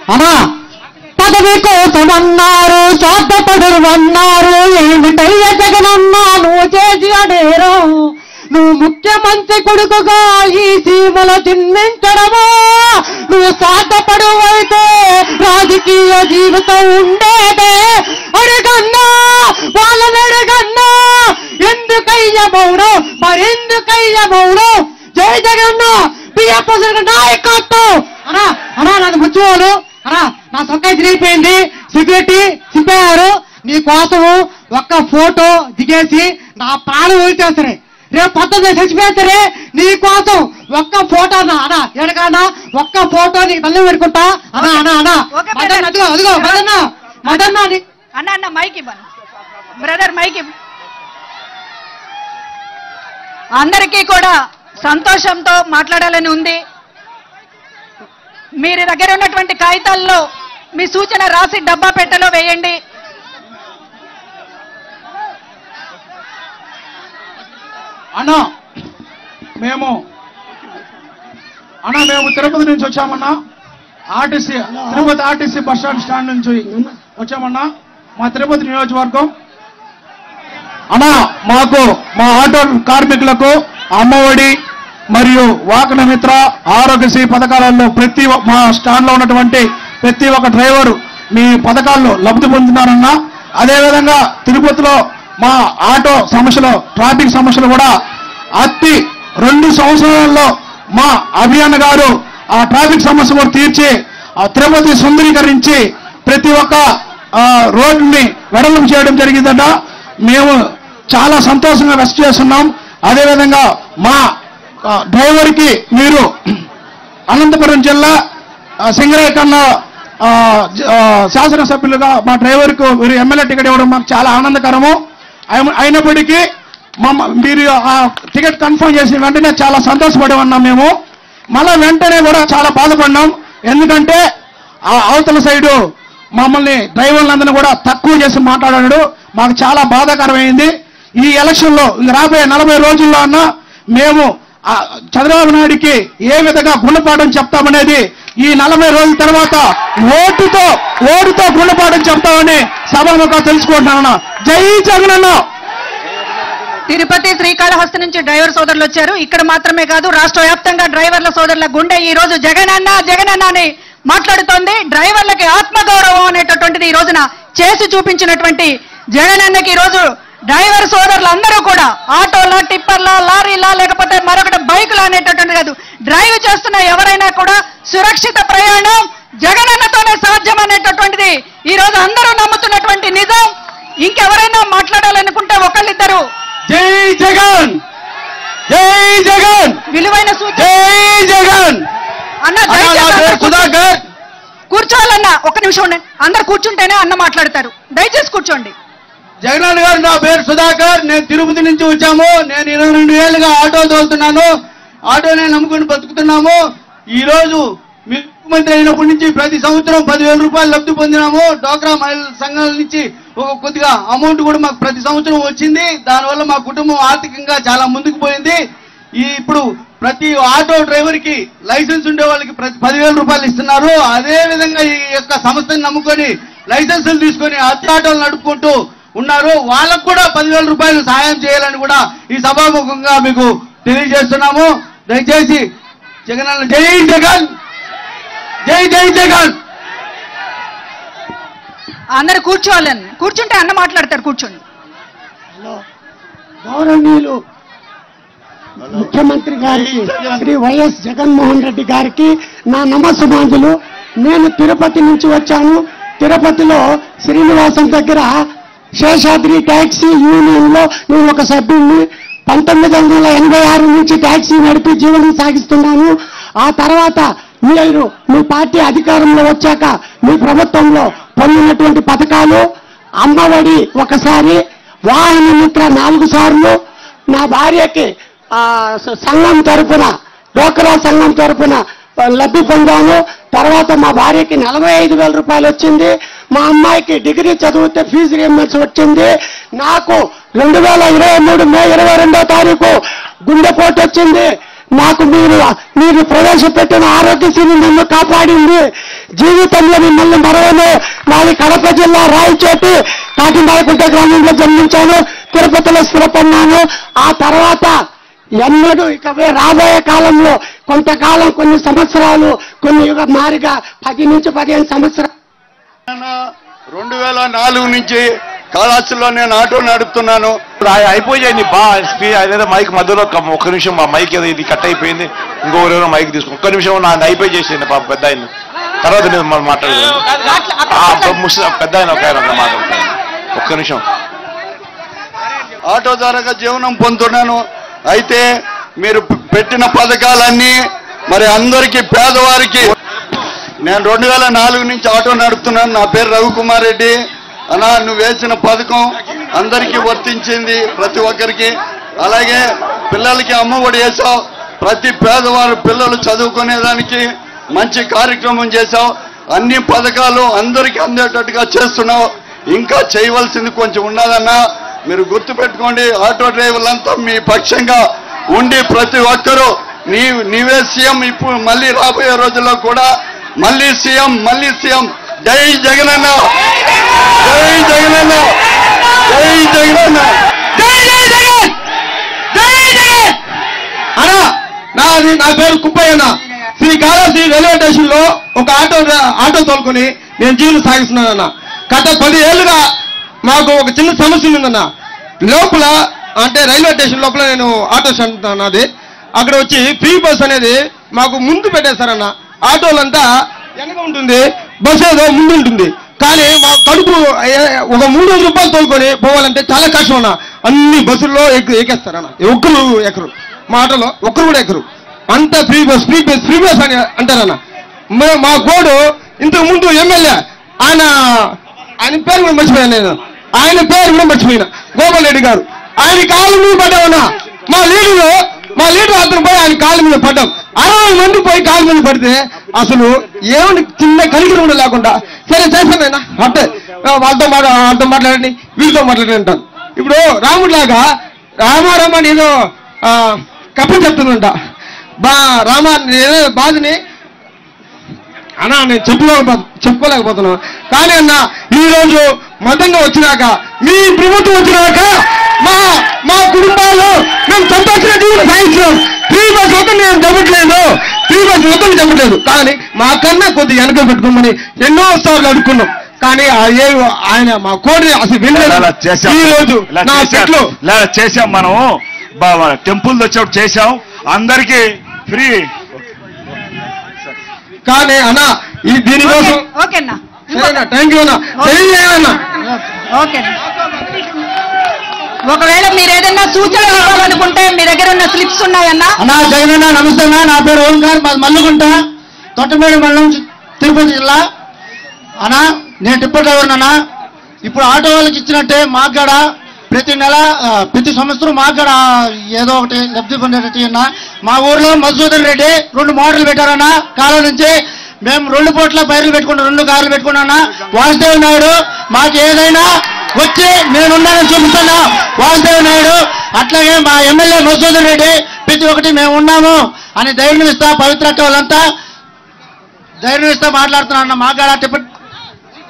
అనా పదవి కోసమన్నారు, స్వార్థపడులు అన్నారు, ఏమిటయ్య జగనన్నా నువ్వు చేసి అడేరు? నువ్వు ముఖ్యమంత్రి కొడుకుగా ఈ సీమల జన్మించడమా? నువ్వు స్వార్థపడు అయితే రాజకీయ జీవితం ఉండేదే. అడుగన్నా వాళ్ళని అడుగన్నా, ఎందుకయ్య మౌనం, మరెందుకయ్య మౌనం? జై జగన్న బియ్యప్ప నాయకత్వం. అనా అనా నాది ముచ్చుకోవాలి అనా, నా సొక్కాయి తిరిగిపోయింది, సెక్యూరిటీ చింపేయారు. నీ కోసము ఒక్క ఫోటో దిగేసి నా ప్రాణం వదిలిచేస్తారే, రేపు పొద్దున్న చచ్చిపోతారే. నీ కోసం ఒక్క ఫోటో అనా ఎడకన్నా ఒక్క ఫోటో నీకు తల్లి పెట్టుకుంటా. అనా అనా అనా మదన్న అదిగో అదిగో మదన్న మదన్న అన్న అన్న మైక్ ఇవ్వను బ్రదర్, మైక్ ఇవ్వ. అందరికీ కూడా సంతోషంతో మాట్లాడాలని ఉంది. మీరు దగ్గర ఉన్నటువంటి కాగితాల్లో మీ సూచన రాసి డబ్బా పెట్టెలో వేయండి. అన్నా మేము తిరుపతి నుంచి వచ్చామన్నా. తిరుపతి ఆర్టీసీ బస్ స్టాండ్ నుంచి వచ్చామన్నా. మా తిరుపతి నియోజకవర్గం అన్నా, మాకు మా ఆటో కార్మికులకు అమ్మఒడి మరియు వాహన మిత్ర ఆరోగ్యశ్రీ పథకాలలో మా స్టాండ్ లో ఉన్నటువంటి ప్రతి ఒక్క డ్రైవరు మీ పథకాల్లో లబ్ధి పొందుతున్నారన్నా. అదేవిధంగా తిరుపతిలో మా ఆటో సమస్యలు, ట్రాఫిక్ సమస్యలు కూడా 2 సంవత్సరాల్లో మా అభియాన్ గారు ఆ ట్రాఫిక్ సమస్య కూడా తీర్చి తిరుపతి సుందరీకరించి ప్రతి ఒక్క రోడ్డుని వెడల్పు చేయడం జరిగిందట. మేము చాలా సంతోషంగా వ్యక్తం చేస్తున్నాం. అదేవిధంగా మా డ్రైవర్కి మీరు అనంతపురం జిల్లా సింగరేకన్న శాసనసభ్యులుగా మా డ్రైవర్కు మీరు ఎమ్మెల్యే టికెట్ ఇవ్వడం మాకు చాలా ఆనందకరము. అయినప్పటికీ మీరు ఆ టికెట్ కన్ఫర్మ్ చేసిన వెంటనే చాలా సంతోషపడి ఉన్నాం. మేము మళ్ళా వెంటనే కూడా చాలా బాధపడినాం. ఎందుకంటే ఆ అవతల సైడు మమ్మల్ని డ్రైవర్లందరినీ కూడా తక్కువ చేసి మాట్లాడాడు. మాకు చాలా బాధాకరమైంది. ఈ ఎలక్షన్లో రాబోయే 40 రోజుల్లో అన్నా మేము చంద్రబాబు నాయుడికి ఏ విధంగా గుణపాఠం చెప్తామనేది ఈ 40 రోజుల తర్వాత ఓటుతో గుణపాఠం చెప్తామని సభాముఖంగా తెలుసుకుంటున్నాను. జై జగనన్న. తిరుపతి శ్రీకాళహస్తి నుంచి డ్రైవర్ సోదరులు వచ్చారు. ఇక్కడ మాత్రమే కాదు, రాష్ట్ర వ్యాప్తంగా డ్రైవర్ల సోదరుల గుండె ఈ రోజు జగనన్న జగనన్న అని మాట్లాడుతోంది. డ్రైవర్లకి ఆత్మగౌరవం అనేటటువంటిది ఈ రోజున చేసి చూపించినటువంటి జగనన్నకి ఈ రోజు డ్రైవర్ సోదరులు అందరూ కూడా ఆటోలా, టిప్పర్లా, లారీలా, లేకపోతే మరొకటి బైకులా అనేటటువంటి కాదు, డ్రైవ్ చేస్తున్న ఎవరైనా కూడా సురక్షిత ప్రయాణం జగనన్నతోనే సాధ్యం అనేటటువంటిది ఈ రోజు అందరూ నమ్ముతున్నటువంటి నిజం. ఇంకెవరైనా మాట్లాడాలనుకుంటే ఒకళ్ళిద్దరు జై జగన్, జై జగన్, విలువైన సూచన. జై జగన్ అన్న సుధాకర్ కూర్చోవాలన్న, ఒక్క నిమిషం ఉండండి. అందరు కూర్చుంటేనే అన్న మాట్లాడతారు, దయచేసి కూర్చోండి. జగన్ గారు, నా పేరు సుధాకర్. నేను తిరుపతి నుంచి వచ్చాము. నేను 22 ఏళ్ళుగా ఆటో తోలుతున్నాను. ఆటోనే నమ్ముకుని బతుకుతున్నాము. ఈ రోజు ముఖ్యమంత్రి అయినప్పటి నుంచి ప్రతి సంవత్సరం 10,000 రూపాయలు లబ్ధి పొందినాము. డ్వాక్రా మహిళల సంఘాల నుంచి కొద్దిగా అమౌంట్ కూడా మాకు ప్రతి సంవత్సరం వచ్చింది. దానివల్ల మా కుటుంబం ఆర్థికంగా చాలా ముందుకు పోయింది. ఇప్పుడు ప్రతి ఆటో డ్రైవర్ కి లైసెన్స్ ఉండే వాళ్ళకి ప్రతి 10,000 రూపాయలు ఇస్తున్నారు. అదే విధంగా ఈ యొక్క సంస్థని నమ్ముకొని లైసెన్సులు తీసుకొని ఆటోలు నడుపుకుంటూ ఉన్నారు. వాళ్ళకు కూడా 10,000 రూపాయలు సహాయం చేయాలని కూడా ఈ సభాముఖంగా మీకు తెలియజేస్తున్నాము. దయచేసి జగన్, జై జగన్, జై జై జగన్. అందరు కూర్చోవాలని, కూర్చుంటే అన్న మాట్లాడతారు, కూర్చోండి. గౌరవనీయులు ముఖ్యమంత్రి గారికి శ్రీ వైఎస్ జగన్మోహన్ రెడ్డి గారికి నా నమస్సుమాంజులు. నేను తిరుపతి నుంచి వచ్చాను. తిరుపతిలో శ్రీనివాసం దగ్గర శేషాద్రి ట్యాక్సీ యూనియన్ లో నేను ఒక సభ్యుడిని. 1986 నుంచి ట్యాక్సీ నడిపి జీవనం సాగిస్తున్నాను. ఆ తర్వాత మీరు మీ పార్టీ అధికారంలో వచ్చాక మీ ప్రభుత్వంలో పొందినటువంటి పథకాలు, అమ్మఒడి ఒకసారి, వాహన మిత్ర 4 సార్లు, నా భార్యకి సంఘం తరఫున, డ్వాక్రా సంఘం తరఫున లబ్ధి పొందాను. తర్వాత మా భార్యకి 45,000 రూపాయలు వచ్చింది. మా అమ్మాయికి డిగ్రీ చదివితే ఫీజు రియంబర్స్ వచ్చింది. నాకు 2023 మే 22వ తారీఖు గుండెపోటు వచ్చింది. నాకు మీరు ప్రవేశపెట్టిన ఆరోగ్యశ్రీ నన్ను కాపాడింది. జీవితంలో మిమ్మల్ని మరవను. నాది కడప జిల్లా రాయచోటి కాకినాడకుంట గ్రామంలో జన్మించాను. తిరుపతిలో స్థిరపడినాను. ఆ తర్వాత ఎన్నడూ ఇక రాబోయే కాలంలో కొంతకాలం కొన్ని సంవత్సరాలు కొన్ని మారిగా 10 నుంచి 15 సంవత్సరాలు 2004 నుంచి కాళహస్తిలో నేను ఆటో నడుపుతున్నాను. అయిపోయాయి అదేదో మైక్ మధ్యలో ఒక్క నిమిషం మా మైక్ ఏదో ఇది కట్ అయిపోయింది. ఇంకొకరేమో మైక్ తీసుకుని ఒక్క నిమిషం నా అయిపోయి చేసేయండి పాప పెద్ద ఆయన. తర్వాత నేను మాట్లాడలేదు. పెద్ద ఆయన ఒక ఆయన మాట్లాడతాను. ఒక్క నిమిషం. ఆటో ద్వారా జీవనం పొందుతున్నాను. అయితే మీరు పెట్టిన పథకాలన్నీ మరి అందరికీ పేదవారికి నేను 2004 నుంచి ఆటో నడుపుతున్నాను. నా పేరు రవికుమార్ రెడ్డి. అన్నా నువ్వు వేసిన పథకం అందరికీ వర్తించింది, ప్రతి ఒక్కరికి. అలాగే పిల్లలకి అమ్మఒడి వేసావు. ప్రతి పేదవారు పిల్లలు చదువుకునేదానికి మంచి కార్యక్రమం చేశావు. అన్ని పథకాలు అందరికీ అందేటట్టుగా చేస్తున్నావు. ఇంకా చేయవలసింది కొంచెం ఉన్నదన్నా. మీరు గుర్తుపెట్టుకోండి, ఆటో డ్రైవర్లంతా మీ పక్షంగా ఉండి ప్రతి ఒక్కరూ నీవే సీఎం. ఇప్పుడు మళ్ళీ రాబోయే రోజుల్లో కూడా మళ్ళీ సీఎం. జై జగనన్న, జై జగనన్న, జై జగనన్న, జై జగన్, జై జగన్. అన్నా నా పేరు కుప్పయ్యన్న. శ్రీకాళహస్తి రైల్వే స్టేషన్ లో ఒక ఆటో తోలుకొని నేను జీవనం సాగిస్తున్నానన్న. గత 10 ఏళ్లుగా మాకు ఒక చిన్న సమస్య ఉందన్న. లోపల అంటే రైల్వే స్టేషన్ లోపల నేను ఆటో స్టాండ్ అన్నది. అక్కడ వచ్చి ఫ్రీ బస్ అనేది మాకు ముందు పెట్టేశారన్న. ఆటోలంతా వెనక ఉంటుంది, బస్సు ఏదో ముందు ఉంటుంది. కానీ మా కడుపు ఒక 300 రూపాయలు తోలుకొని పోవాలంటే చాలా కష్టం అన్న. అన్ని బస్సుల్లో ఎక్కేస్తారన్న. ఒక్కరు ఎక్కరు, మా ఆటోలో ఒక్కరు కూడా ఎక్కరు. అంతా ఫ్రీ బస్ అని అంటారన్న. మా కోడు ఇంతకు ముందు ఎమ్మెల్యే ఆయన పేరు కూడా మర్చిపోయాను నేను. ఆయన పేరు కూడా మర్చిపోయినా, గోపాల్ రెడ్డి గారు. ఆయన కాళ్ళ మీద పడ్డామన్నా. మా లీడర్ అతను పోయి ఆయన కాళ్ళ మీద పడ్డాం. 60 మంది పోయి కాళ్ళ మీద పడితే అసలు ఏమని చిన్న కలిగి కూడా లేకుండా సరే చేస్తానైనా అంటే వాళ్ళతో మాట్లాడండి, వీళ్ళతో మాట్లాడండి అంటాను. ఇప్పుడు రాముడిలాగా రామారామని ఏదో కప్పని చెప్తుందంట. ఏదో బాధని అన్నా నేను చెప్పుకోలేకపోతున్నాను. కానీ అన్న ఈరోజు మతంగా వచ్చినాక, మీ ప్రభుత్వం వచ్చినాక మా కుటుంబాలు మేము సంతోషంగా జీవనం సాగించినాం. ఫ్రీ బస్ వద్ద నేను చెప్పట్లేదు. కానీ మాకన్నా కొద్దిగా వెనక పెట్టుకోమని ఎన్నో సార్లు అడుక్కున్నాం. కానీ ఆయన మా కోడి అసలు వినలేదు. ఈ రోజు నా చెట్లు చేసాం, మనం టెంపుల్ వచ్చేప్పుడు చేసాం, అందరికీ ఫ్రీ. కానీ అన్నా దీనికోసం ఓకేనా, సరేనా, థ్యాంక్ యూ అన్నా. తెలియజేయాలన్నా. ఒకవేళ మీరు ఏదైనా సూచనలు ఇవ్వాలనుకుంటే మీ దగ్గర ఉన్న స్లిప్స్ ఉన్నాయన్నా. అన్నా జగనన్న నమస్తే అన్నా. నా పేరు ఓంకార్, మాది మల్లుగుంట, తొట్టమేడు మండలం, తిరుపతి జిల్లా. అన్నా నేను టిప్పర్ డ్రైవర్ అన్నా. ఇప్పుడు ఆటో వాళ్ళకి ఇచ్చినట్టే మాకు కూడా ప్రతి సంవత్సరం మాకు కూడా ఏదో ఒకటి లబ్ధి పొందేటట్టు అన్నా. మా ఊర్లో మధుసూదన్ రెడ్డి 2 మోటార్లు పెట్టారన్నా. కాలం నుంచి మేము 2 పూట్ల బైర్లు పెట్టుకున్నాం, 2 కార్లు పెట్టుకున్నా. వాసుదేవ్ నాయుడు మాకు ఏదైనా వచ్చి నేనున్నానని చూపిస్తున్నా. వాసుదేవ్ నాయుడు అట్లాగే మా ఎమ్మెల్యే మధుసూదన్ రెడ్డి ప్రతి ఒక్కటి మేము ఉన్నాము అని ధైర్యం ఇస్తా, పవిత్ర వాళ్ళంతా ధైర్యం ఇస్తా మాట్లాడుతున్నా. మాకు కూడా